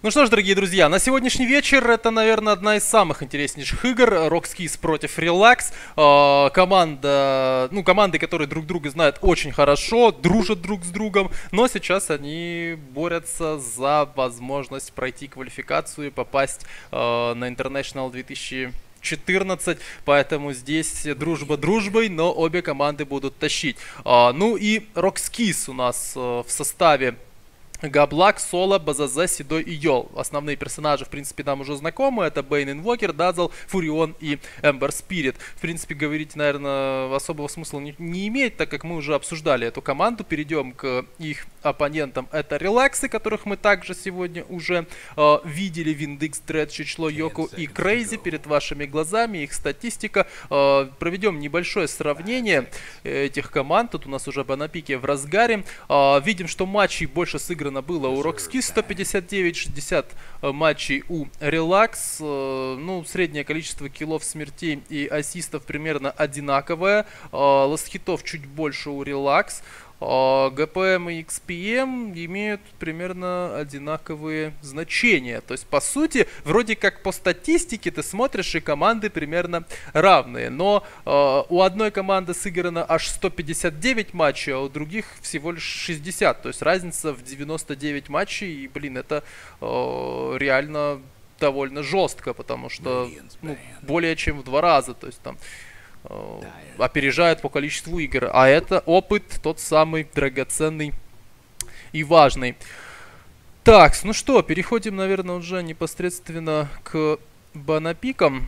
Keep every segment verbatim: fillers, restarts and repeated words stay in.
Ну что ж, дорогие друзья, на сегодняшний вечер это, наверное, одна из самых интереснейших игр. Roxkiss против Relax. Э, команда, ну, команды, которые друг друга знают очень хорошо, дружат друг с другом, но сейчас они борются за возможность пройти квалификацию и попасть э, на International две тысячи четырнадцать, поэтому здесь дружба дружбой, но обе команды будут тащить. Э, ну и Roxkiss у нас э, в составе Габлак, Соло, Базазе, Седой и Йол. Основные персонажи, в принципе, нам уже знакомы. Это Бейн Инвокер, Дазл, Фурион и Эмбер Спирит. В принципе, говорить, наверное, особого смысла не, не имеет, так как мы уже обсуждали эту команду. Перейдем к их оппонентам. Это Релаксы, которых мы также сегодня уже э, видели. Виндикс, Дред, Чичло, Йоку и Крейзи перед вашими глазами. Их статистика. Э, проведем небольшое сравнение этих команд. Тут у нас уже Банапики в разгаре. Э, видим, что матчей больше сыграно было у Roxkiss, сто пятьдесят девять, шестьдесят матчей у Relax. Ну, среднее количество киллов, смертей и ассистов примерно одинаковое. Ласт-хитов чуть больше у Relax. ГПМ и икс пи эм имеют примерно одинаковые значения. То есть, по сути, вроде как по статистике ты смотришь, и команды примерно равные. Но э, у одной команды сыграно аж сто пятьдесят девять матчей, а у других всего лишь шестьдесят. То есть, разница в девяносто девять матчей. И, блин, это э, реально довольно жестко, потому что ну, более чем в два раза. То есть, там опережают по количеству игр. А это опыт тот самый драгоценный и важный. Так, ну что, переходим, наверное, уже непосредственно к банапикам.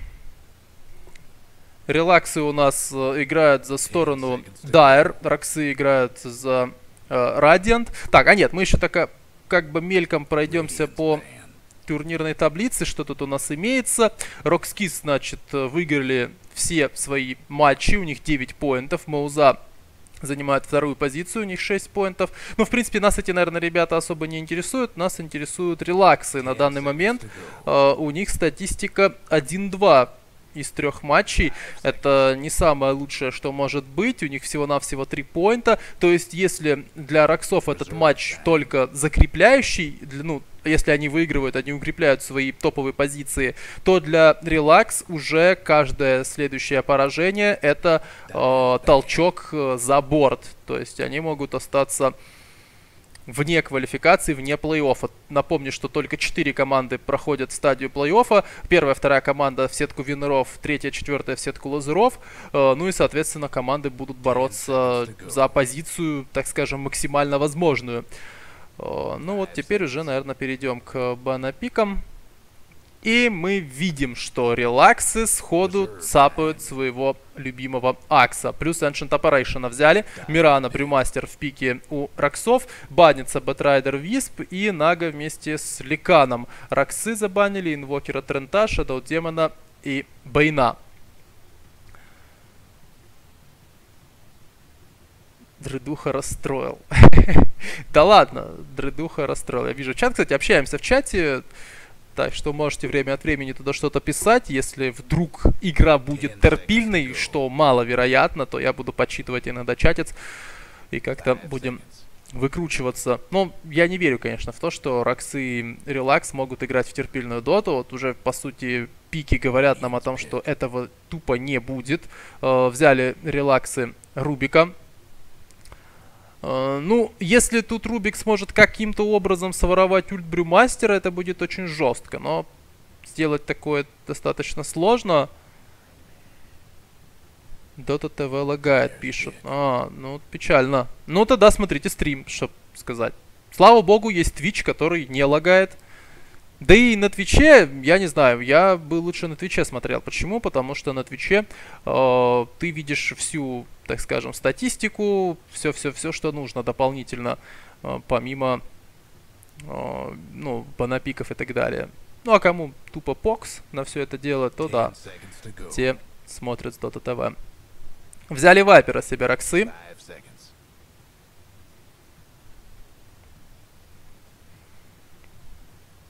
Релаксы у нас э, играют за сторону Dire, Роксы играют за э, Radiant. Так, а нет, мы еще так как бы мельком пройдемся по турнирной таблицы, что тут у нас имеется. Roxkiss, значит, выиграли все свои матчи, у них девять поинтов. Мауза занимает вторую позицию, у них шесть поинтов. Ну, в принципе, нас эти, наверное, ребята особо не интересуют. Нас интересуют Релаксы на данный момент. Uh, у них статистика один-два из трех матчей. Это не самое лучшее, что может быть. У них всего-навсего три поинта. То есть, если для Роксов этот матч только закрепляющий, для, ну, если они выигрывают, они укрепляют свои топовые позиции, то для Relax уже каждое следующее поражение это э, толчок за борт. То есть они могут остаться вне квалификации, вне плей-оффа. Напомню, что только четыре команды проходят стадию плей-оффа. Первая, вторая команда в сетку виннеров, третья, четвертая в сетку лазеров. Э, ну и, соответственно, команды будут бороться за позицию, так скажем, максимально возможную. Ну вот теперь уже, наверное, перейдем к банапикам. И мы видим, что Релаксы сходу цапают своего любимого Акса. Плюс Ancient Operation взяли. Мирана, Брюмастер в пике у Роксов. Банится Бэтрайдер, Висп и Нага вместе с Ликаном. Роксы забанили Инвокера, Трента, Шадоу Демона и Бейна. Дредуха расстроил. Да ладно, Дредуха расстроил. Я вижу чат, кстати, общаемся в чате. Так что можете время от времени туда что-то писать. Если вдруг игра будет терпильной, что маловероятно, то я буду подсчитывать иногда чатец. И как-то будем выкручиваться. Но я не верю, конечно, в то, что Роксы и Релакс могут играть в терпильную доту. Вот уже, по сути, пики говорят нам о том, что этого тупо не будет. Э, взяли Релаксы Рубика. Uh, ну, если тут Рубик сможет каким-то образом своровать ульт Брюмастера, это будет очень жестко. Но сделать такое достаточно сложно. Дота ТВ лагает, пишут. А, ну, печально. Ну, тогда смотрите стрим, чтобы сказать. Слава богу, есть Twitch, который не лагает. Да и на Твиче, я не знаю, я бы лучше на Твиче смотрел. Почему? Потому что на Твиче э, ты видишь всю, так скажем, статистику, все-все-все, что нужно дополнительно, э, помимо э, ну, банапиков и так далее. Ну а кому тупо покс на все это дело, то да, те смотрят с Дота ТВ. Взяли Вайпера себе Роксы.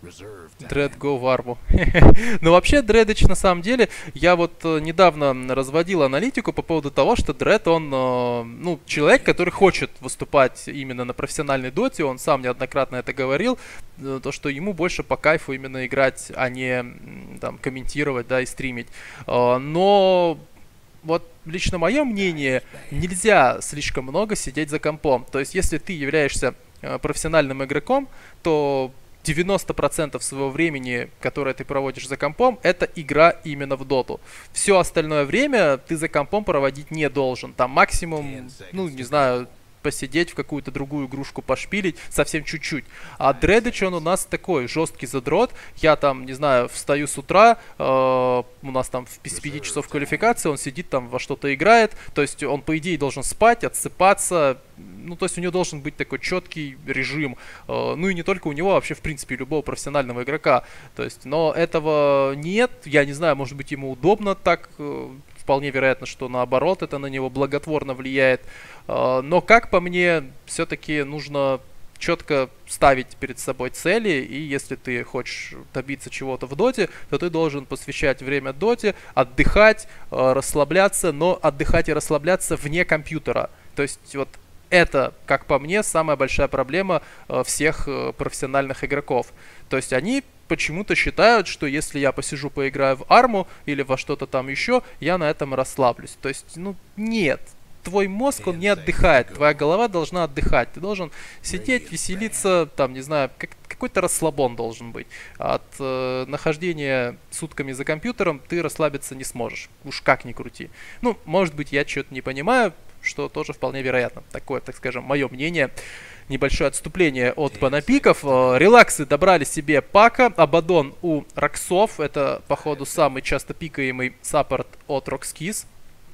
Дред go в арму. Но вообще Дредыч на самом деле, я вот э, недавно разводил аналитику по поводу того, что Дред, он, э, ну, человек, который хочет выступать именно на профессиональной доте, он сам неоднократно это говорил, э, то, что ему больше по кайфу именно играть, а не м, там комментировать, да, и стримить. Э, но вот лично мое мнение, нельзя слишком много сидеть за компом. То есть, если ты являешься э, профессиональным игроком, то девяносто процентов своего времени, которое ты проводишь за компом, это игра именно в доту. Все остальное время ты за компом проводить не должен. Там максимум, ну, не знаю, посидеть в какую-то другую игрушку, пошпилить, совсем чуть-чуть. А Дредыч, он у нас такой жесткий задрот. Я там, не знаю, встаю с утра, э, у нас там в пяти часов квалификации, он сидит там во что-то играет. То есть он, по идее, должен спать, отсыпаться. Ну, то есть у него должен быть такой четкий режим. Э, ну и не только у него, а вообще, в принципе, любого профессионального игрока. То есть, но этого нет. Я не знаю, может быть, ему удобно так. Э, Вполне вероятно, что наоборот, это на него благотворно влияет. Но, как по мне, все-таки нужно четко ставить перед собой цели, и если ты хочешь добиться чего-то в доте, то ты должен посвящать время доте, отдыхать, расслабляться, но отдыхать и расслабляться вне компьютера. То есть вот это, как по мне, самая большая проблема всех профессиональных игроков. То есть они почему-то считают, что если я посижу, поиграю в арму или во что-то там еще, я на этом расслаблюсь. То есть, ну, нет. Твой мозг, он не отдыхает, твоя голова должна отдыхать. Ты должен сидеть, веселиться, там, не знаю, как, какой-то расслабон должен быть. От э, нахождения сутками за компьютером ты расслабиться не сможешь. Уж как ни крути. Ну, может быть, я что-то не понимаю, что тоже вполне вероятно. Такое, так скажем, мое мнение. Небольшое отступление от банапиков. Релаксы добрали себе Пака. Абадон у Роксов. Это, походу, самый часто пикаемый саппорт от Roxkeys.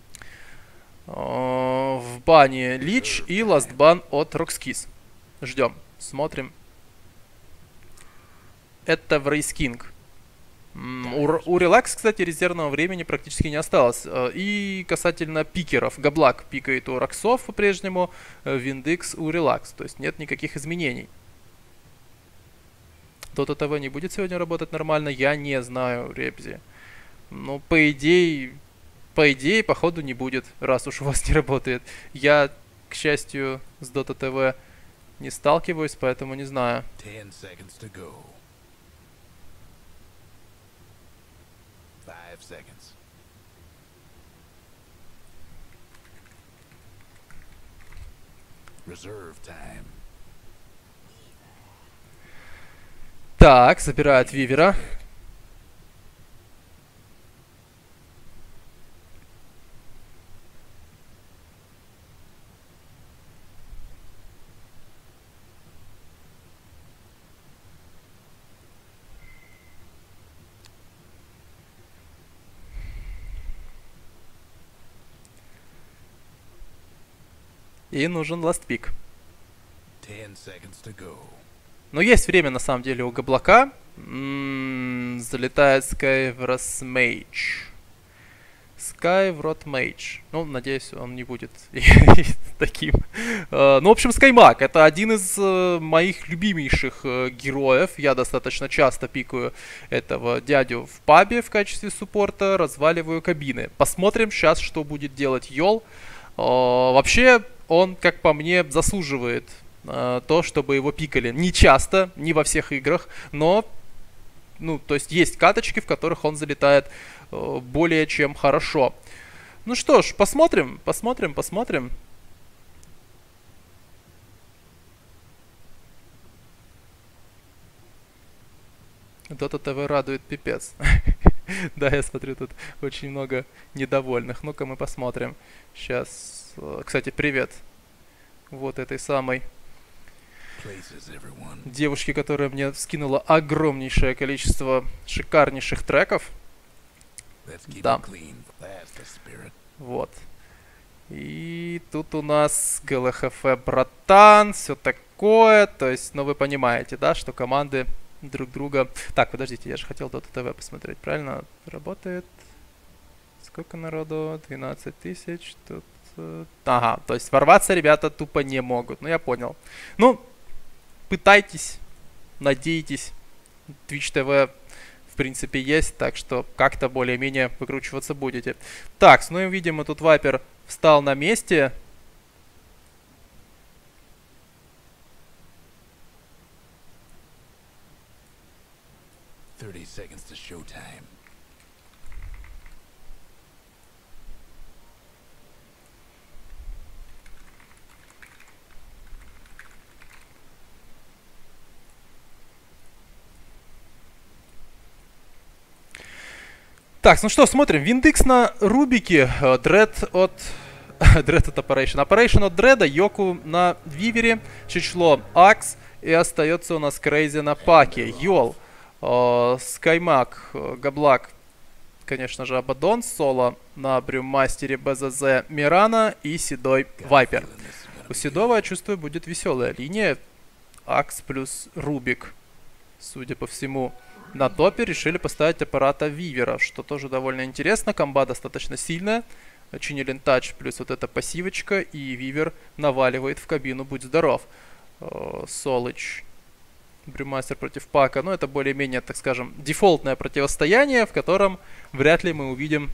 В бане Лич и ластбан от Roxkeys. Ждем. Смотрим. Это в Рейс Кинг. У, у Релакс, кстати, резервного времени практически не осталось. И касательно пикеров. Габлак пикает у Роксов по-прежнему, Виндикс у Релакс. То есть нет никаких изменений. Дота ТВ не будет сегодня работать нормально, я не знаю, Ребзи. Ну, по идее, по идее, походу не будет, раз уж у вас не работает. Я, к счастью, с Дота ТВ не сталкиваюсь, поэтому не знаю. Seconds. Reserve time. Так, забирают Вивера. И нужен last pick. Но есть время, на самом деле, у Габлака. М-м, залетает Skywrath Mage. Skywrath Mage. Ну, надеюсь, он не будет таким. Ну, в общем, Скаймак. Это один из моих любимейших героев. Я достаточно часто пикаю этого дядю в пабе в качестве суппорта. Разваливаю кабины. Посмотрим сейчас, что будет делать Йол. Вообще, он, как по мне, заслуживает э, то, чтобы его пикали. Не часто, не во всех играх, но, ну, то есть есть каточки, в которых он залетает э, более чем хорошо. Ну что ж, посмотрим, посмотрим, посмотрим. Дота ТВ радует пипец. Да, я смотрю, тут очень много недовольных. Ну-ка мы посмотрим. Сейчас. Кстати, привет вот этой самой девушке, которая мне скинула огромнейшее количество шикарнейших треков. Да. Вот. И тут у нас ГЛХФ братан, все такое. То есть, ну вы понимаете, да, что команды друг друга... Так, подождите, я же хотел Дота ТВ посмотреть, правильно? Работает... Сколько народу? двенадцать тысяч. Тут... Ага, то есть ворваться ребята тупо не могут. Ну, я понял. Ну, пытайтесь, надейтесь. Twitch ти ви в принципе есть, так что как-то более-менее выкручиваться будете. Так, ну и видим, мы тут Вайпер встал на месте. thirty seconds to showtime. Так, ну что, смотрим. Виндикс на Рубике. Дред от... Дред от Operation. Operation от Дреда. Йоку на Вивере. Чичло Акс. И остается у нас Крейзи на Паке. Йол. Скаймак. Габлак. Конечно же, Абадон. Соло на Брюмастере. БЗЗ Мирана. И Седой Вайпер. У Седова, я чувствую, будет веселая линия. Акс плюс Рубик. Судя по всему, на топе решили поставить аппарата Вивера, что тоже довольно интересно. Комба достаточно сильная. Чинилин тач плюс вот эта пассивочка. И Вивер наваливает в кабину, будь здоров. Солыч. Брюмастер против Пака. Ну, это более-менее, так скажем, дефолтное противостояние, в котором вряд ли мы увидим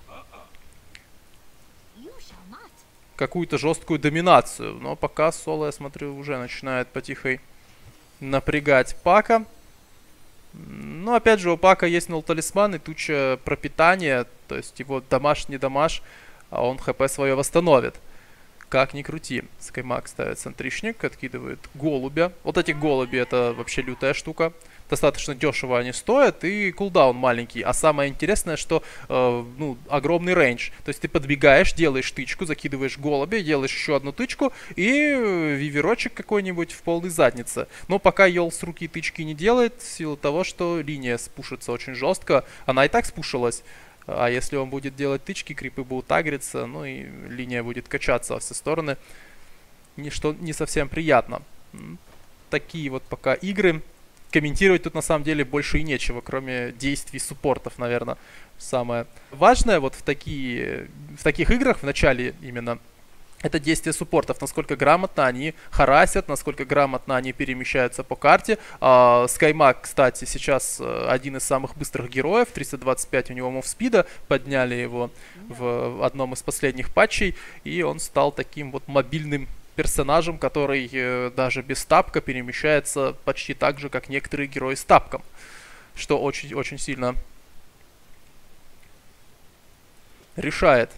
какую-то жесткую доминацию. Но пока Соло, я смотрю, уже начинает потихой напрягать Пака. Но опять же, у Пака есть нул талисман и туча пропитания. То есть его дамаж не дамаж, а он хп свое восстановит. Как ни крути. Скаймак ставит центричник, откидывает голубя. Вот эти голуби — это вообще лютая штука. Достаточно дешево они стоят, и кулдаун маленький. А самое интересное, что э, ну, огромный рейндж. То есть ты подбегаешь, делаешь тычку, закидываешь голубя, делаешь еще одну тычку, и виверочек какой-нибудь в полной заднице. Но пока Йол с руки тычки не делает, в силу того, что линия спушится очень жестко. Она и так спушилась. А если он будет делать тычки, крипы будут агриться, ну и линия будет качаться во все стороны. Что не совсем приятно. Такие вот пока игры. Комментировать тут на самом деле больше и нечего, кроме действий суппортов, наверное. Самое важное вот в, такие, в таких играх, в начале именно, это действия суппортов, насколько грамотно они харасят, насколько грамотно они перемещаются по карте. Скаймак, кстати, сейчас один из самых быстрых героев, триста двадцать пять у него мувспида, подняли его в одном из последних патчей, и он стал таким вот мобильным персонажем, который э, даже без тапка перемещается почти так же, как некоторые герои с тапком, что очень-очень сильно решает.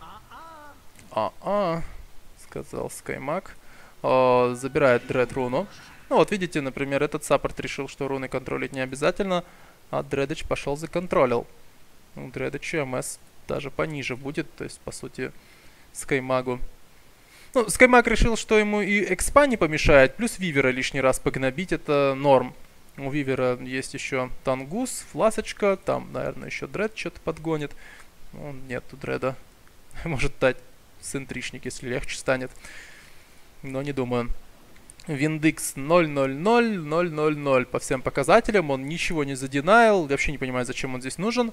А-а, сказал Скаймак. Э, забирает Дред руну. Ну вот видите, например, этот саппорт решил, что руны контролить не обязательно, а Дредыч пошел законтролил. У Дредыча МС даже пониже будет, то есть, по сути, Скаймагу. Ну, Скаймак решил, что ему и экспа не помешает, плюс Вивера лишний раз погнобить, это норм. У Вивера есть еще Тангус, Фласочка, там, наверное, еще Дред что-то подгонит. Ну, нет, у Дреда может дать центричник, если легче станет. Но не думаю. Виндикс ноль ноль ноль ноль ноль ноль по всем показателям, он ничего не задинаил, вообще не понимаю, зачем он здесь нужен.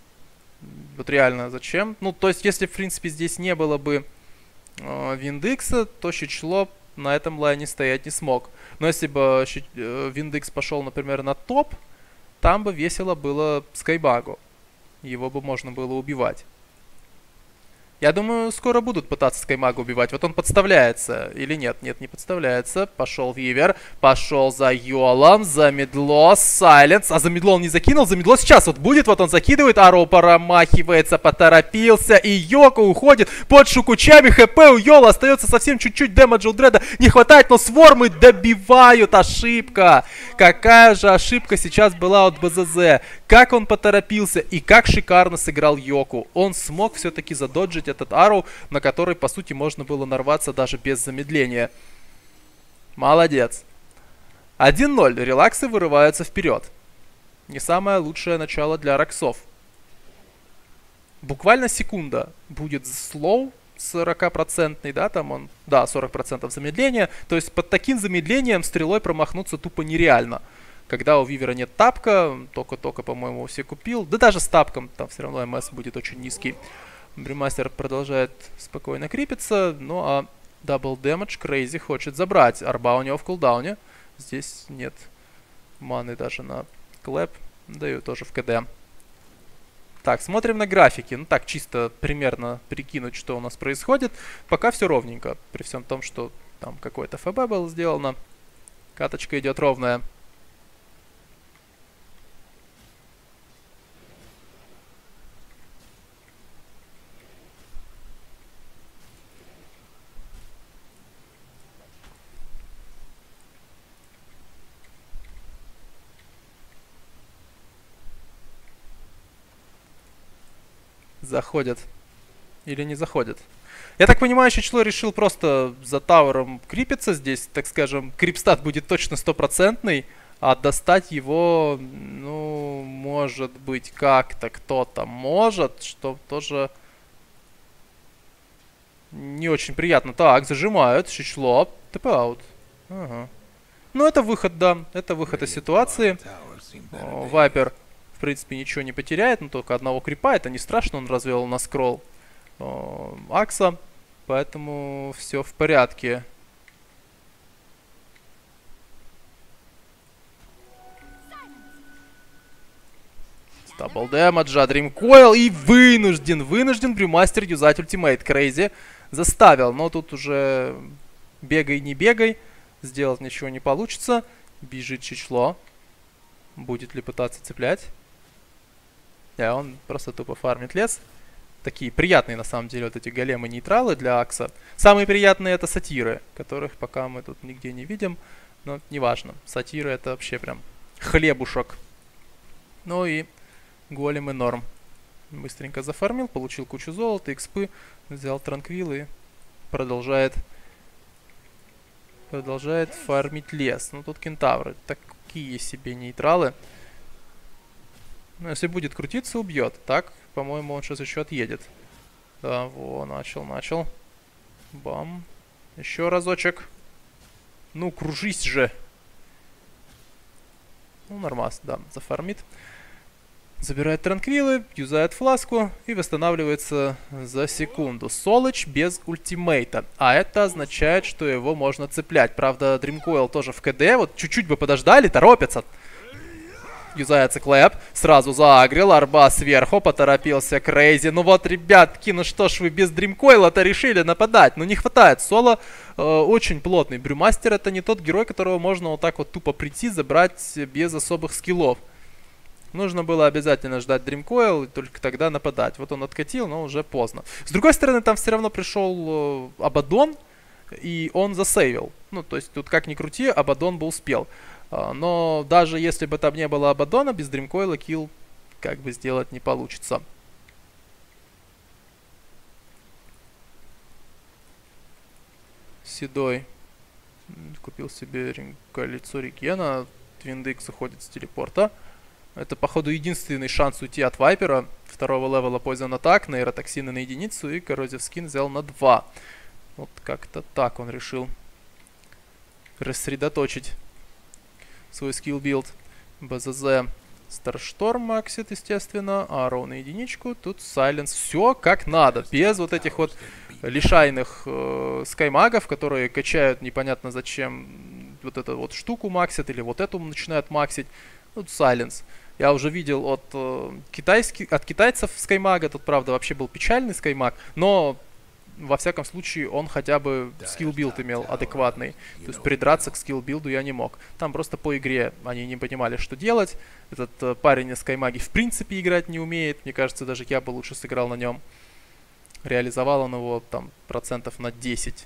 Вот реально, зачем? Ну, то есть, если, в принципе, здесь не было бы Виндикса, то Щичло на этом лайне стоять не смог. Но если бы Виндикс пошел, например, на топ, там бы весело было Скайбагу. Его бы можно было убивать. Я думаю, скоро будут пытаться Скаймага убивать. Вот он подставляется или нет? Нет, не подставляется. Пошел Вивер. Пошел за Йолом. За медло. Сайленс. А за медло он не закинул. За медло сейчас вот будет. Вот он закидывает. Ароу промахивается. Поторопился. И Йоко уходит под шукучами. ХП у Йола остается совсем чуть-чуть. Дэмэджа у Дреда не хватает. Но свормы добивают. Ошибка. Какая же ошибка сейчас была от БЗЗ. Как он поторопился. И как шикарно сыграл Йоку. Он смог все-таки задоджить этот Ароу, на который, по сути, можно было нарваться даже без замедления. Молодец. один ноль. Релаксы вырываются вперед. Не самое лучшее начало для Роксов. Буквально секунда будет слоу сорокапроцентный, да, там он, да, сорок процентов замедления. То есть под таким замедлением стрелой промахнуться тупо нереально. Когда у Вивера нет тапка, только-только, по-моему, все купил. Да даже с тапком там все равно МС будет очень низкий. Брюмастер продолжает спокойно крипиться. Ну а дабл дэмэдж Крейзи хочет забрать. Арба у него в кулдауне. Здесь нет маны даже на Клэп даю тоже в КД. Так, смотрим на графики. Ну так, чисто примерно прикинуть, что у нас происходит. Пока все ровненько. При всем том, что там какое-то ФБ было сделано. Каточка идет ровная. Заходят. Или не заходят. Я так понимаю, Чичло решил просто за тавером крипиться здесь. Так скажем, крипстат будет точно стопроцентный. А достать его, ну, может быть, как-то кто-то может. Что тоже не очень приятно. Так, зажимают. Чичло. ТП-аут. Ага. Ну, это выход, да. Это выход из ситуации. О, Вайпер, в принципе, ничего не потеряет, но только одного крипа. Это не страшно, он развел на скролл о, Акса. Поэтому все в порядке. Дабл дэмэджа, Дримкоил и вынужден, вынужден Брюмастер юзать ультимейт. Крейзи заставил, но тут уже бегай, не бегай. Сделать ничего не получится. Бежит Чичло. Будет ли пытаться цеплять? Да, он просто тупо фармит лес. Такие приятные, на самом деле, вот эти големы-нейтралы для Акса. Самые приятные это сатиры, которых пока мы тут нигде не видим. Но неважно. Сатиры это вообще прям хлебушек. Ну и големы норм. Быстренько зафармил, получил кучу золота, экспы. Взял транквил и продолжает... Продолжает фармить лес. Ну тут кентавры. Такие себе нейтралы. Ну, если будет крутиться, убьет. Так, по-моему, он сейчас еще отъедет. Да, во, начал, начал. Бам. Еще разочек. Ну, кружись же. Ну, нормас, да, зафармит. Забирает транквилы, юзает фласку и восстанавливается за секунду. Солыч без ультимейта. А это означает, что его можно цеплять. Правда, Дримкоил тоже в КД. Вот чуть-чуть бы подождали, торопятся. Юзается Клэп, сразу заагрил, арба сверху, поторопился Крейзи. Ну вот, ребятки, ну что ж вы без Дримкоила-то решили нападать? Ну не хватает, соло э, очень плотный. Брюмастер это не тот герой, которого можно вот так вот тупо прийти, забрать без особых скиллов. Нужно было обязательно ждать Дримкоил и только тогда нападать. Вот он откатил, но уже поздно. С другой стороны, там все равно пришел э, Абадон, и он засейвил. Ну, то есть тут как ни крути, Абадон бы успел. Но даже если бы там не было Абадона, без Дримкоила килл как бы сделать не получится. Седой купил себе кольцо регена. Твиндекс уходит с телепорта. Это, походу, единственный шанс уйти от Вайпера. Второго левела Poison Attack, нейротоксины на единицу и Corrosive Skin взял на два. Вот как-то так он решил рассредоточить свой скилл-билд. БЗЗ Старшторм максит, естественно. Арроу на единичку. Тут Сайленс. Все как надо. Без вот этих вот лишайных э, скаймагов, которые качают непонятно зачем вот эту вот штуку максит. Или вот эту начинают максить. Тут Сайленс. Я уже видел от, э, китайских, от китайцев скаймага. Тут, правда, вообще был печальный скаймаг. Но... Во всяком случае, он хотя бы скилл-билд имел адекватный. То есть придраться к скилл-билду я не мог. Там просто по игре они не понимали, что делать. Этот э, парень из Скаймаги в принципе играть не умеет. Мне кажется, даже я бы лучше сыграл на нем. Реализовал он его там процентов на десять.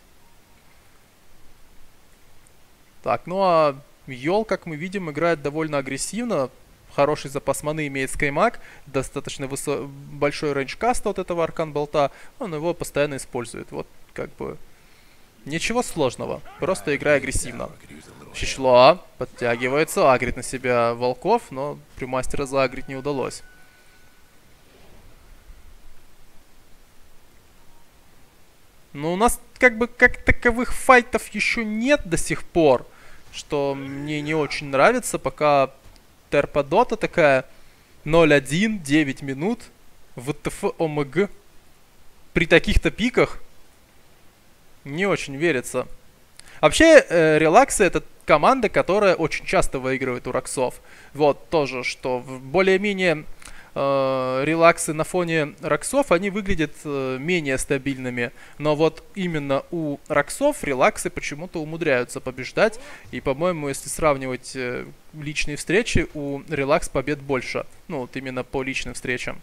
Так, ну а Йол, как мы видим, играет довольно агрессивно. Хороший запас маны имеет Скаймаг, достаточно высо- большой рейндж каста от этого Аркан Болта, он его постоянно использует. Вот, как бы, ничего сложного, просто играй агрессивно. Чичло подтягивается, агрит на себя волков, но Брюмастера заагрить не удалось. Но у нас, как бы, как таковых файтов еще нет до сих пор, что мне не очень нравится, пока... Терпа-дота такая ноль один, девять минут, ВТФ ОМГ. При таких-то пиках не очень верится. Вообще, э, релаксы это команда, которая очень часто выигрывает у Роксов. Вот тоже, что более-менее э, релаксы на фоне Роксов, они выглядят э, менее стабильными. Но вот именно у Роксов релаксы почему-то умудряются побеждать. И, по-моему, если сравнивать э, личные встречи, у релакс побед больше. Ну, вот именно по личным встречам.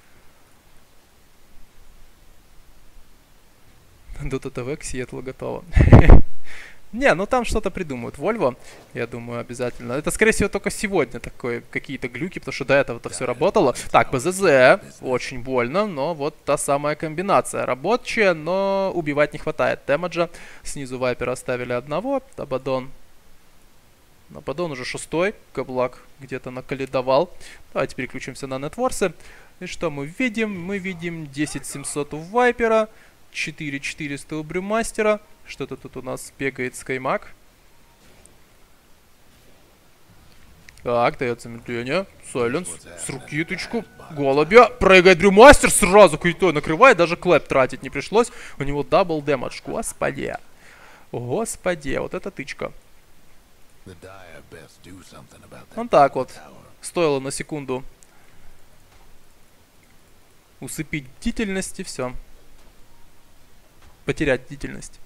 Дота ТВ к Сиэтлу готово. Не, ну там что-то придумают. Вольво, я думаю, обязательно. Это, скорее всего, только сегодня такое, какие-то глюки, потому что до этого-то все работало. Так, БЗЗ. Очень больно, но вот та самая комбинация. Рабочая, но убивать не хватает дэмэджа. Снизу Вайпера оставили одного. Абадон. Абадон уже шестой. Габлак где-то наколедовал. Давайте переключимся на нетворсы. И что мы видим? Мы видим десять семьсот у Вайпера. четыре четыреста у Брюмастера. Что-то тут у нас бегает Скаймак. Так, дает замедление. Сайленс. С руки тычку. Голубя. Прыгает Брюмастер. Сразу критой накрывает. Даже клэп тратить не пришлось. У него дабл дэмэдж. Господи. Господи. Вот это тычка. Вот так вот. Стоило на секунду усыпить бдительность и все. Потерять бдительность.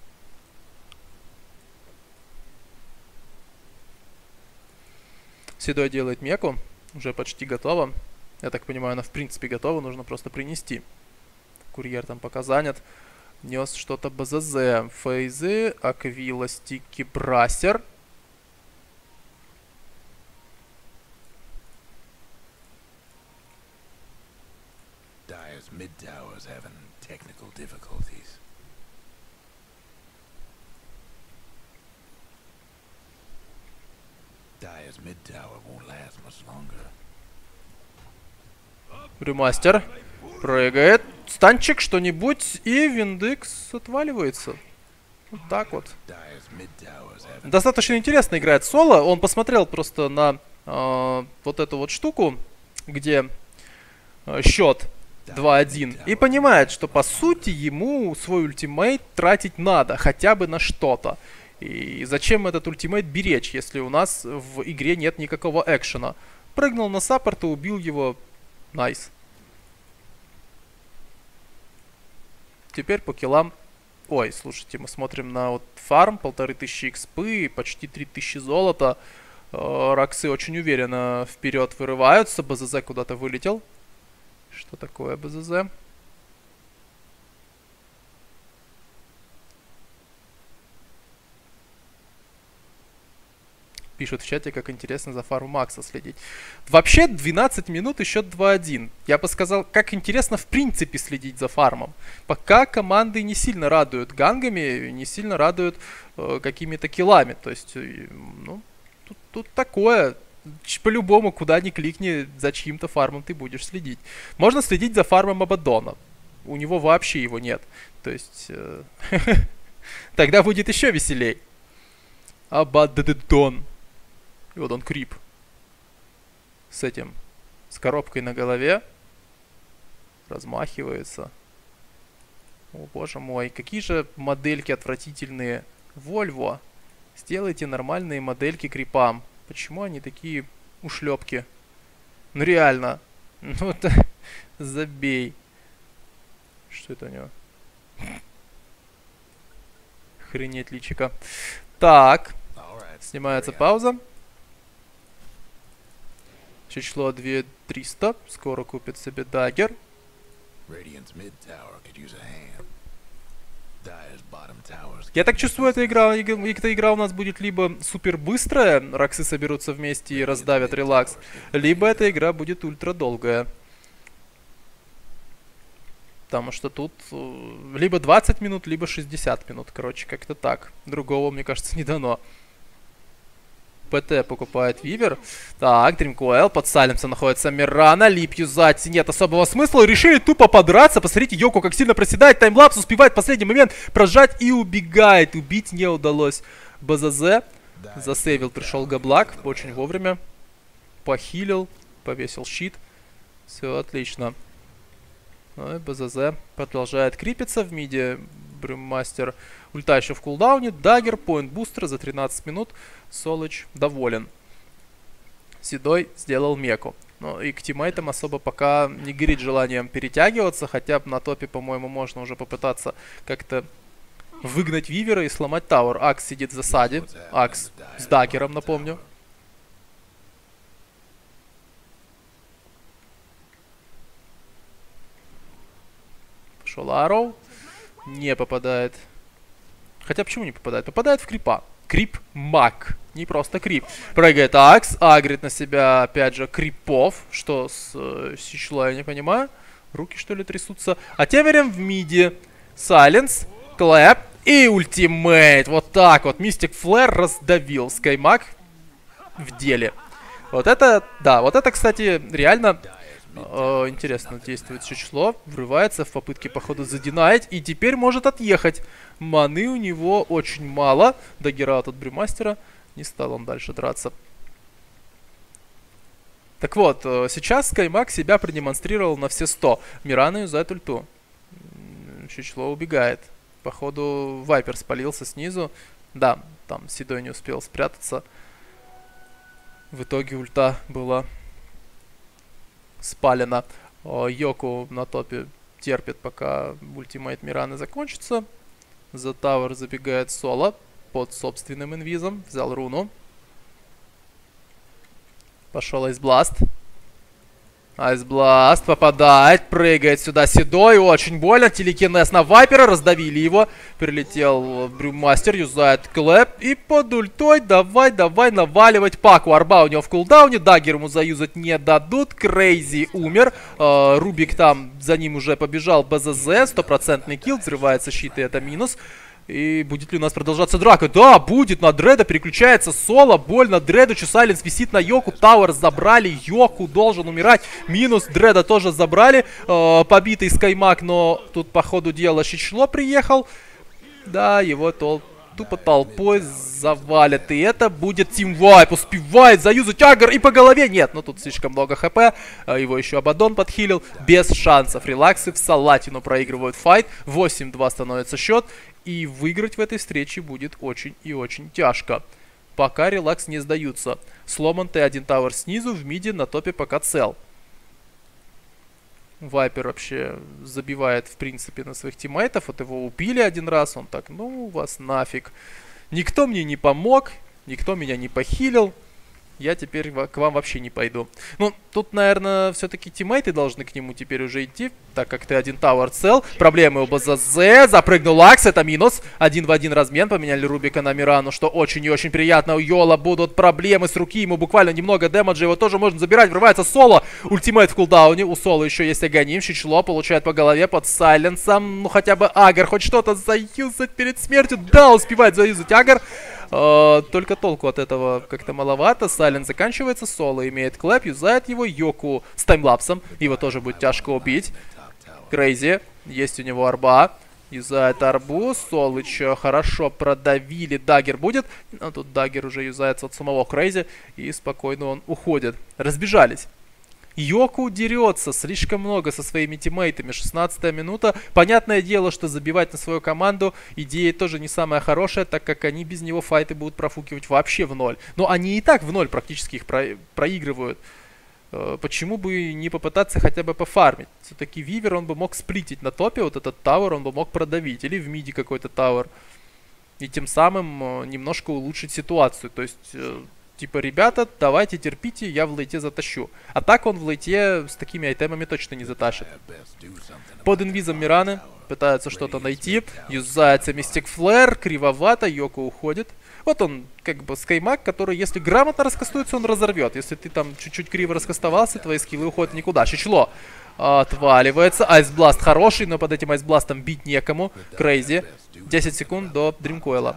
Седой делает меку. Уже почти готово. Я так понимаю, она в принципе готова. Нужно просто принести. Курьер там пока занят. Нес что-то БЗЗ. Фейзы. Аквила, стики, Брасер. Брюмастер прыгает. Станчик что-нибудь. И Виндекс отваливается. Вот так вот. Достаточно интересно играет соло. Он посмотрел просто на э, вот эту вот штуку, где э, счет два один. И понимает, что по сути ему свой ультимейт тратить надо. Хотя бы на что-то. И зачем этот ультимейт беречь, если у нас в игре нет никакого экшена? Прыгнул на саппорт и убил его. Найс. Теперь по киллам. Ой, слушайте, мы смотрим на вот фарм. Полторы тысячи экспы, почти три тысячи золота. Э, Роксы очень уверенно вперед вырываются. БЗЗ куда-то вылетел. Что такое БЗЗ? Пишут в чате, как интересно за фару Макса следить. Вообще двенадцать минут и счет два один. Я бы сказал, как интересно в принципе следить за фармом. Пока команды не сильно радуют гангами, не сильно радуют э, какими-то киллами. То есть, э, ну, тут, тут такое. По-любому, куда ни кликни, за чьим-то фармом ты будешь следить. Можно следить за фармом Абадона. У него вообще его нет. То есть, э, тогда будет еще веселей. Абадон. И вот он крип. С этим. С коробкой на голове. Размахивается. О, боже мой. Какие же модельки отвратительные. Вольво. Сделайте нормальные модельки крипам. Почему они такие ушлепки? Ну реально. Ну это... Забей. Что это у него? Охренеть личика. Так. Снимается пауза. Число две тысячи триста. Скоро купит себе даггер. Я так чувствую, эта игра, эта игра у нас будет либо супер быстрая, Роксы соберутся вместе и раздавят релакс, либо эта игра будет ультра долгая. Потому что тут либо двадцать минут, либо шестьдесят минут, короче, как-то так. Другого, мне кажется, не дано. ПТ покупает Вивер. Так, Дримкоэл, под Салемсом находится Мирана. Лип юзать нет особого смысла. Решили тупо подраться. Посмотрите, Йоко как сильно проседает. Таймлапс успевает в последний момент прожать и убегает. Убить не удалось. БЗЗ засейвил, пришел Габлак. Очень вовремя. Похилил. Повесил щит. Все отлично. Ну и БЗЗ продолжает крипиться в миде. Брюммастер. Ульта еще в кулдауне. Даггер, поинт бустер за тринадцать минут. Солыч доволен. Седой сделал меку. Ну и к тиммейтам особо пока не горит желанием перетягиваться. Хотя на топе, по-моему, можно уже попытаться как-то выгнать Вивера и сломать Тауэр. Акс сидит в засаде. Акс с Даггером, напомню. Пошел Арроу. Не попадает. Хотя почему не попадает? Попадает в крипа. Крип маг. Не просто крип. Прыгает Акс. Агрит на себя, опять же, крипов. Что с э, Сичло, я не понимаю. Руки, что ли, трясутся. А тем временем в миде. Сайленс. Клэп. И ультимейт. Вот так вот. Мистик Флэр раздавил Скаймаг в деле. Вот это, да, вот это, кстати, реально... Э, интересно действует число. Врывается в попытке, походу, задинать. И теперь может отъехать. Маны у него очень мало. Даггера от Брюмастера. Не стал он дальше драться. Так вот, э, сейчас Скаймаг себя продемонстрировал на все сто. Мирана юзает ульту. Число убегает. Походу, Вайпер спалился снизу. Да, там Седой не успел спрятаться. В итоге ульта была спалена. Йоку на топе терпит, пока ультимейт Мираны закончится. За Тауэр забегает Соло под собственным инвизом. Взял руну. Пошел Айсбласт. Айсбласт попадает, прыгает сюда Седой, очень больно, телекинез на Вайпера, раздавили его, прилетел Брюммастер, юзает Клэп, и под ультой давай, давай наваливать Паку. Арба у него в кулдауне, Даггер ему заюзать не дадут, Крейзи умер, э, Рубик там за ним уже побежал, БЗЗ, стопроцентный килл, взрывается щит, и это минус. И будет ли у нас продолжаться драка? Да, будет. На Дреда переключается Соло. Больно Дреду. Сайленс висит на Йоку. Тауэр забрали. Йоку должен умирать. Минус. Дреда тоже забрали. Э, побитый Скаймаг, но тут по ходу дела Чичло приехал. Да, его тол тупо толпой завалят. И это будет тимвайп. Успевает заюзать Агр и по голове. Нет, ну тут слишком много хп. Его еще Абадон подхилил. Без шансов. Релаксы в Салатину проигрывают файт. восемь-два становится счет. И выиграть в этой встрече будет очень и очень тяжко. Пока Релакс не сдаются. Сломан Т один Тауэр снизу, в миде, на топе пока цел. Вайпер вообще забивает, в принципе, на своих тиммейтов. Вот его убили один раз, он так, ну, вас нафиг. Никто мне не помог, никто меня не похилил. Я теперь к вам вообще не пойду. Ну, тут, наверное, все-таки тиммейты должны к нему теперь уже идти, так как Т один Тауэр цел. Проблемы у БЗЗ. Запрыгнул Акс, это минус. Один в один размен. Поменяли Рубика на Мирану, что очень и очень приятно. У Йола будут проблемы с руки. Ему буквально немного дэмэджа. Его тоже можно забирать. Врывается Соло. Ультимейт в кулдауне. У Соло еще есть Аганим. Чичло получает по голове под Сайленсом. Ну, хотя бы Агар хоть что-то заюзать перед смертью. Да, успевает заюзать Агар. Uh, только толку от этого как-то маловато. Сайлен заканчивается, Соло имеет клэп, юзает его, Йоку с таймлапсом. Его тоже будет тяжко убить. Крейзи, есть у него арба. Юзает арбу, Солыча хорошо продавили, Даггер будет. А тут Даггер уже юзается от самого Крейзи. И спокойно он уходит. Разбежались. Йоку дерется слишком много со своими тиммейтами. шестнадцатая минута. Понятное дело, что забивать на свою команду идея тоже не самая хорошая, так как они без него файты будут профукивать вообще в ноль. Но они и так в ноль практически их про проигрывают. Почему бы не попытаться хотя бы пофармить? Все-таки Вивер он бы мог сплитить на топе, вот этот Тауэр он бы мог продавить. Или в миде какой-то Тауэр. И тем самым немножко улучшить ситуацию. То есть... Типа, ребята, давайте терпите, я в лейте затащу. А так он в лейте с такими айтемами точно не затащит. Под инвизом Мираны пытаются что-то найти. Юзается Мистик Флэр, кривовато, Йоко уходит. Вот он, как бы, Скаймаг, который, если грамотно раскастуется, он разорвет. Если ты там чуть-чуть криво раскастовался, твои скиллы уходят никуда. Чичло отваливается. Айсбласт хороший, но под этим Айсбластом бить некому. Крейзи. десять секунд до Дримкойла.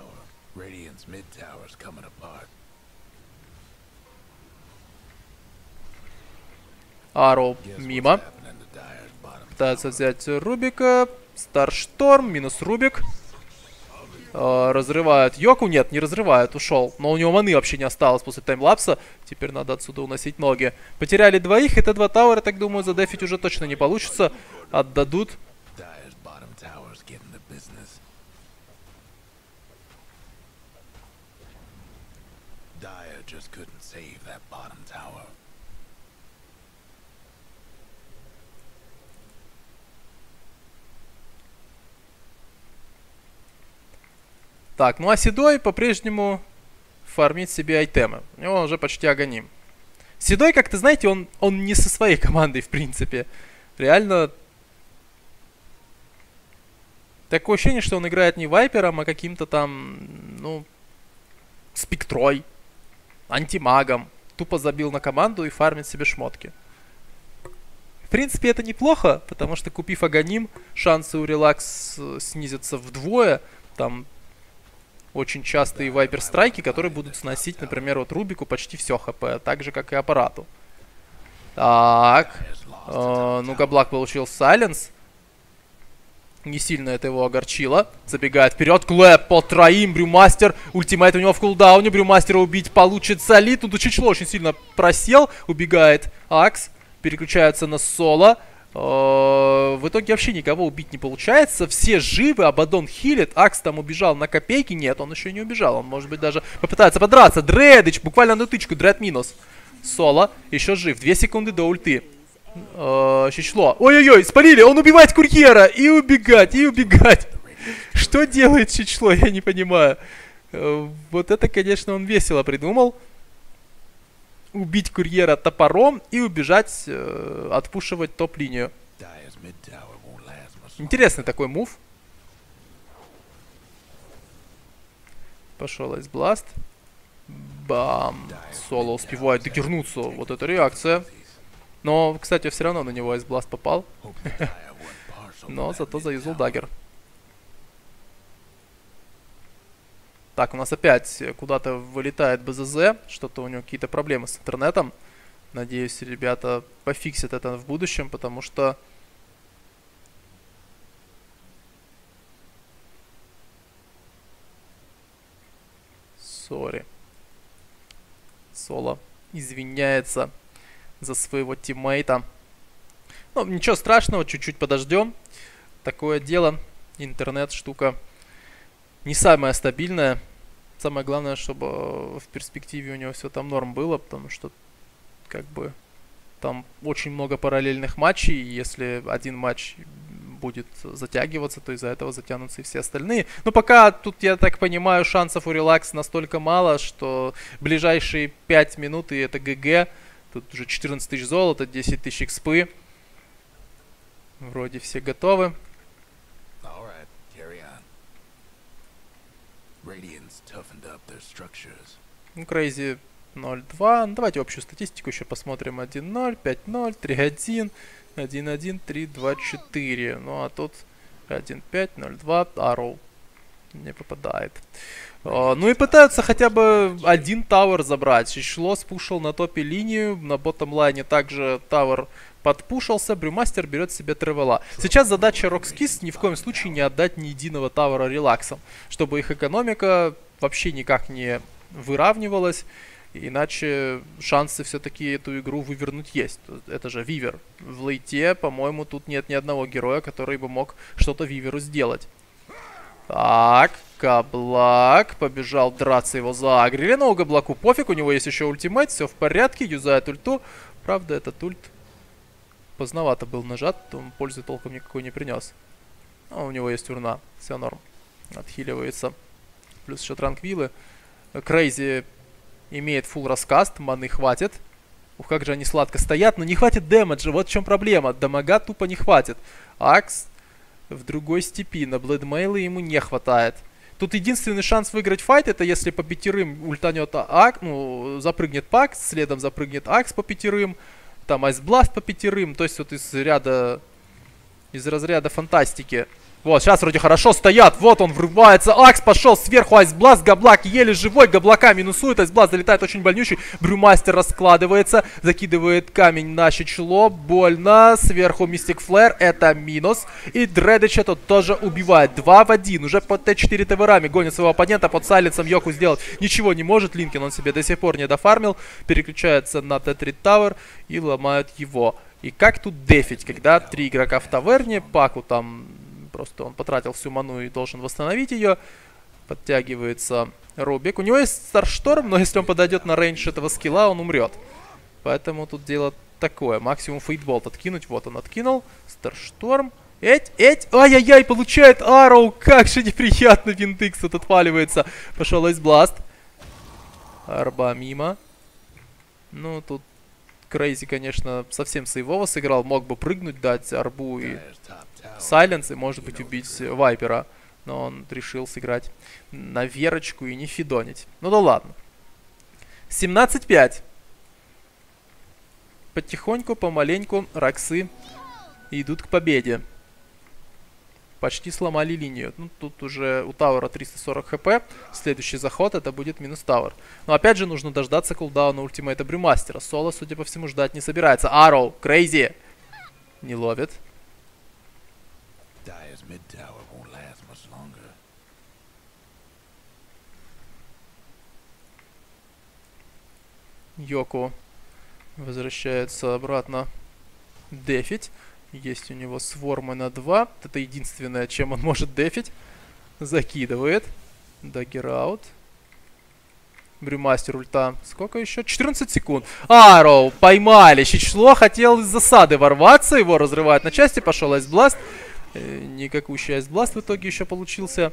Арроу мимо. Пытается взять Рубика. Старшторм, минус Рубик. Э, разрывают Йоку. Нет, не разрывают, ушел. Но у него маны вообще не осталось после таймлапса. Теперь надо отсюда уносить ноги. Потеряли двоих. Это два тауэра, так думаю, задефить уже точно не получится. Отдадут. business. Dire just couldn't save that bottom tower. Так, ну а Седой по-прежнему фармит себе айтемы. У него уже почти агоним. Седой, как-то, знаете, он, он не со своей командой, в принципе. Реально... Такое ощущение, что он играет не Вайпером, а каким-то там, ну, Спектрой, антимагом. Тупо забил на команду и фармит себе шмотки. В принципе, это неплохо, потому что, купив Аганим, шансы у Релакс снизятся вдвое. Там очень частые Вайпер-страйки, которые будут сносить, например, вот Рубику почти все ХП, так же, как и аппарату. Так, э, ну-ка, Блак получил Сайленс. Не сильно это его огорчило. Забегает вперед. Клэп по троим. Брюмастер. Ультимейт у него в кулдауне. Брюмастера убить получится ли? Тут Чичло очень сильно просел. Убегает Акс. Переключается на Соло. В итоге вообще никого убить не получается. Все живы. Абадон хилит. Акс там убежал на копейки. Нет, он еще не убежал. Он, может быть, даже попытается подраться. Дредыч. Буквально на тычку. Дред минус. Соло еще жив. Две секунды до ульты. Чичло. Ой-ой-ой, спалили, он убивает курьера. И убегать, и убегать. Что делает Чичло, я не понимаю. Вот это, конечно, он весело придумал. Убить курьера топором и убежать, отпушивать топ-линию. Интересный такой мув. Пошел Айсбласт. Бам. Соло успевает докернуться. Вот это реакция. Но, кстати, все равно на него Айсбласт попал. Но зато заюзал даггер. Так, у нас опять куда-то вылетает БЗЗ. Что-то у него какие-то проблемы с интернетом. Надеюсь, ребята пофиксят это в будущем, потому что... Сори. Соло извиняется за своего тиммейта. Ну, ничего страшного, чуть-чуть подождем. Такое дело. Интернет штука не самая стабильная. Самое главное, чтобы в перспективе у него все там норм было, потому что как бы там очень много параллельных матчей. И если один матч будет затягиваться, то из-за этого затянутся и все остальные. Но пока тут, я так понимаю, шансов у Релакс настолько мало, что ближайшие пять минут и это ГГ. Тут уже четырнадцать тысяч золота, десять тысяч экспы. Вроде все готовы. Ну, Крейзи ноль два. Ну, давайте общую статистику еще посмотрим. один ноль, пять ноль, три один, один один, три два четыре. Ну, а тут один пять, ноль два. Arrow не попадает. Uh, ну и пытаются хотя бы один тавер забрать. Чичло спушил на топе линию. На ботtom лайне также тавер подпушился. Брюмастер берет себе тревела. Сейчас задача Roxkiss ни в коем случае не отдать ни единого тавера релаксом. Чтобы их экономика вообще никак не выравнивалась. Иначе шансы все-таки эту игру вывернуть есть. Это же Вивер. В лейте, по-моему, тут нет ни одного героя, который бы мог что-то Виверу сделать. Так, Габлак побежал драться, его заагрили. Но у Габлаку пофиг, у него есть еще ультимейт, все в порядке, юзает ульту. Правда, этот ульт поздновато был нажат, он пользы толком никакой не принес. Но у него есть урна, все норм. Отхиливается. Плюс еще транквилы. Крейзи имеет фулл раскаст, маны хватит. Ух, как же они сладко стоят, но не хватит дэмэджа, вот в чем проблема. Дамага тупо не хватит. Акс в другой степи, на блэдмейлы ему не хватает. Тут единственный шанс выиграть файт, это если по пятерым ультанет Акс, ну, запрыгнет Пакс, следом запрыгнет Акс по пятерым, там Айсбласт по пятерым, то есть вот из ряда, из разряда фантастики. Вот, сейчас вроде хорошо стоят, вот он врывается, Акс пошел сверху, Айсбласт, Габлак еле живой, Габлака минусует, Айсбласт залетает очень больнючий, Брюмастер раскладывается, закидывает камень на Чичло, больно, сверху Мистик Флэр, это минус, и Дредыча тут тоже убивает, два в один, уже под Т четыре таверами гонит своего оппонента, под сайленсом Йоку сделать ничего не может, Линкин он себе до сих пор не дофармил, переключается на Т три тавер и ломают его. И как тут дефить, когда три игрока в таверне, Паку там просто он потратил всю ману и должен восстановить ее. Подтягивается Рубик. У него есть Старшторм, но если он подойдет на рейндж этого скилла, он умрет. Поэтому тут дело такое. Максимум Фейтболт откинуть. Вот он откинул. Старшторм. Эть, эть. Ай-яй-яй, получает Арроу. Как же неприятно Виндикс тут отваливается. Пошел Айсбласт. Арба мимо. Ну, тут Крейзи, конечно, совсем сейвово сыграл. Мог бы прыгнуть, дать арбу и сайленс, и, может быть, убить Вайпера. Но он решил сыграть на верочку и не фидонить. Ну да ладно. семнадцать пять. Потихоньку, помаленьку Роксы идут к победе. Почти сломали линию. Ну, тут уже у Тауэра триста сорок хп. Следующий заход это будет минус Тауэр. Но опять же нужно дождаться кулдауна ультимейта Брюмастера. Соло, судя по всему, ждать не собирается. Арроу, Крейзи. Не ловит. Йоко возвращается обратно дефить. Есть у него свормы на два. Это единственное, чем он может дефить. Закидывает. Даггераут. Брюмастер ульта. Сколько еще? четырнадцать секунд. Арроу поймали. Чичло хотел из засады ворваться. Его разрывают на части. Пошел Айсбласт. Э, никакущий Айсбласт в итоге еще получился.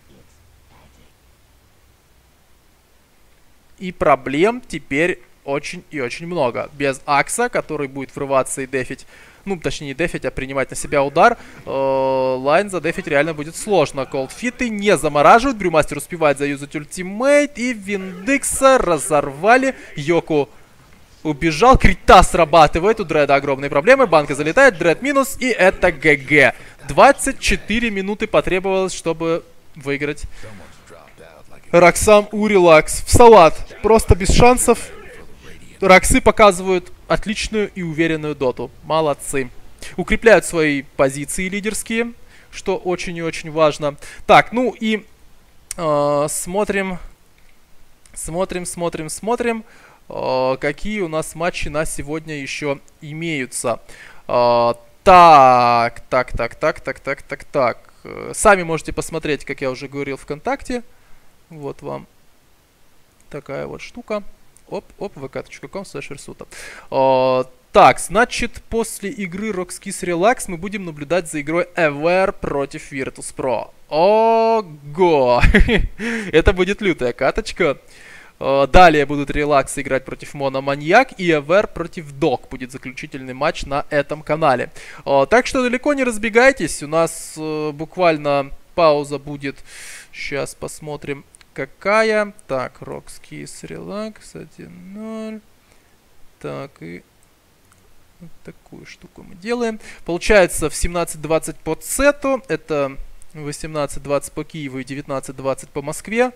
И проблем теперь очень и очень много. Без Акса, который будет врываться и дефить. Ну, точнее, не дефить, а принимать на себя удар. Э, лайн задефить реально будет сложно. Колдфиты не замораживают. Брюмастер успевает заюзать ультимейт. И Виндикса разорвали. Йоку убежал. Крита срабатывает. У Дреда огромные проблемы. Банка залетает. Дред минус. И это ГГ. двадцать четыре минуты потребовалось, чтобы выиграть Роксам у Релакс. В салат. Просто без шансов. Роксы показывают отличную и уверенную доту. Молодцы. Укрепляют свои позиции лидерские, что очень и очень важно. Так, ну и э, смотрим, смотрим, смотрим, смотрим, э, какие у нас матчи на сегодня еще имеются. Э, так, так, так, так, так, так, так, так. Сами можете посмотреть, как я уже говорил, ВКонтакте. Вот вам такая вот штука. Оп, оп, vk.com slash versuta. Так, значит, после игры Roxkiss Relax мы будем наблюдать за игрой Aware против Virtus.pro. Ого! Это будет лютая каточка. Далее будут Relax играть против Мономаньяк, и Aware против Dog будет заключительный матч на этом канале. Так что далеко не разбегайтесь, у нас буквально пауза будет. Сейчас посмотрим. Какая? Так, Roxkiss Relax один ноль. Так, и вот такую штуку мы делаем. Получается в семнадцать двадцать по сету. Это восемнадцать двадцать по Киеву и девятнадцать двадцать по Москве.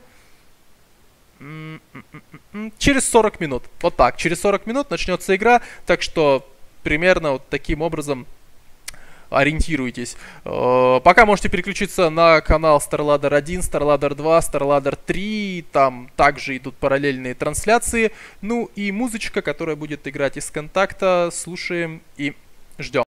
Через сорок минут. Вот так. Через сорок минут начнется игра. Так что примерно вот таким образом ориентируйтесь. Пока можете переключиться на канал StarLadder один, StarLadder два, StarLadder три. Там также идут параллельные трансляции. Ну и музычка, которая будет играть из контакта. Слушаем и ждем.